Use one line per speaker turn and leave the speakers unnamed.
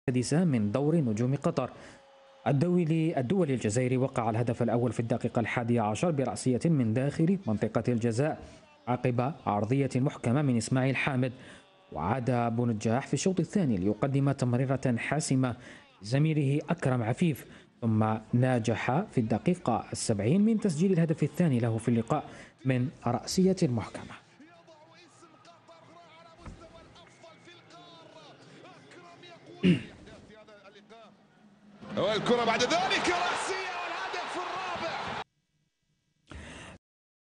السادسة من دور نجوم قطر. الدولي الجزائري وقع الهدف الأول في الدقيقة 11 برأسية من داخل منطقة الجزاء عقب عرضية محكمة من إسماعيل حامد. وعاد بونجاح في الشوط الثاني ليقدم تمريرة حاسمة لزميله أكرم عفيف، ثم نجح في الدقيقة 70 من تسجيل الهدف الثاني له في اللقاء من رأسية محكمة.
والكرة بعد ذلك رأسية.